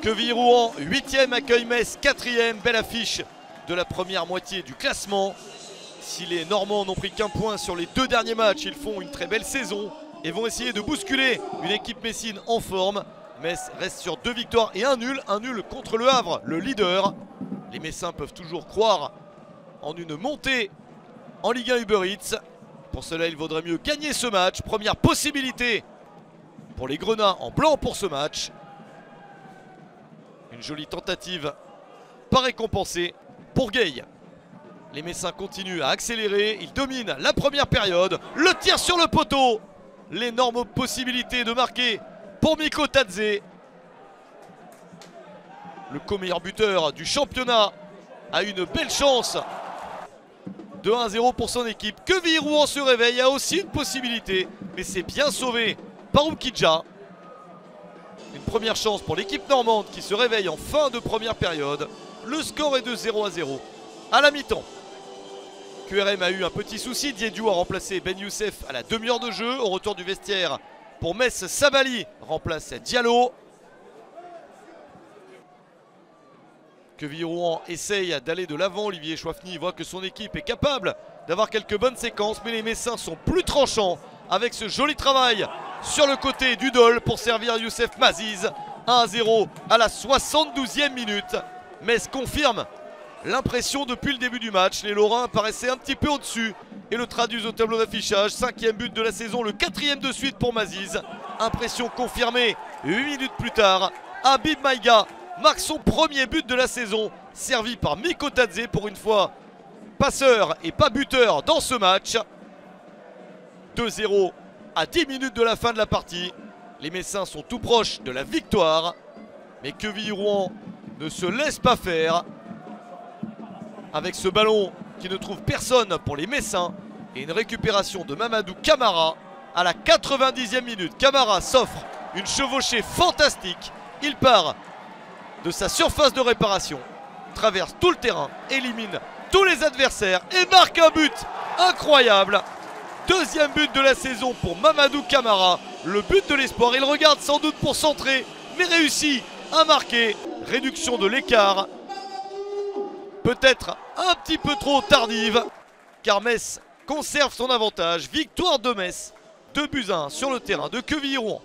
Quevilly-Rouen, 8e, accueille Metz, 4e. Belle affiche de la première moitié du classement. Si les Normands n'ont pris qu'un point sur les 2 derniers matchs, ils font une très belle saison et vont essayer de bousculer une équipe messine en forme. Metz reste sur 2 victoires et un nul contre Le Havre, le leader. Les Messins peuvent toujours croire en une montée en Ligue 1 Uber Eats. Pour cela, il vaudrait mieux gagner ce match. Première possibilité pour les Grenats en blanc pour ce match. Une jolie tentative pas récompensée pour Gay. Les Messins continuent à accélérer, ils dominent la première période. Le tir sur le poteau. L'énorme possibilité de marquer pour Mikko Tadze. Le co-meilleur buteur du championnat a une belle chance de 1-0 pour son équipe. Quevilly-Rouen se réveille, a aussi une possibilité, mais c'est bien sauvé par Oukidja. Une première chance pour l'équipe normande qui se réveille en fin de première période. Le score est de 0-0 à la mi-temps. QRM a eu un petit souci, Diédhiou a remplacé Ben Youssef à la demi-heure de jeu. Au retour du vestiaire pour Metz, Sabali remplace Diallo. Quevilly-Rouen essaye d'aller de l'avant. Olivier Chouafny voit que son équipe est capable d'avoir quelques bonnes séquences, mais les Messins sont plus tranchants avec ce joli travail sur le côté du Dol pour servir Youssef Maziz. 1-0 à la 72e minute. Metz confirme l'impression depuis le début du match. Les Lorrains paraissaient un petit peu au-dessus et le traduisent au tableau d'affichage. 5e but de la saison, le 4e de suite pour Maziz. Impression confirmée 8 minutes plus tard. Habib Maïga marque son premier but de la saison, servi par Mikko Tadze, pour une fois passeur et pas buteur dans ce match. 2-0 à 10 minutes de la fin de la partie. Les Messins sont tout proches de la victoire, mais Quevilly-Rouen ne se laisse pas faire avec ce ballon qui ne trouve personne pour les Messins et une récupération de Mamadou Camara à la 90e minute. Camara s'offre une chevauchée fantastique. Il part de sa surface de réparation, traverse tout le terrain, élimine tous les adversaires et marque un but incroyable. 2e but de la saison pour Mamadou Camara, le but de l'espoir. Il regarde sans doute pour centrer, mais réussit à marquer. Réduction de l'écart, peut-être un petit peu trop tardive, car Metz conserve son avantage. Victoire de Metz, 2-1 sur le terrain de Quevilly-Rouen.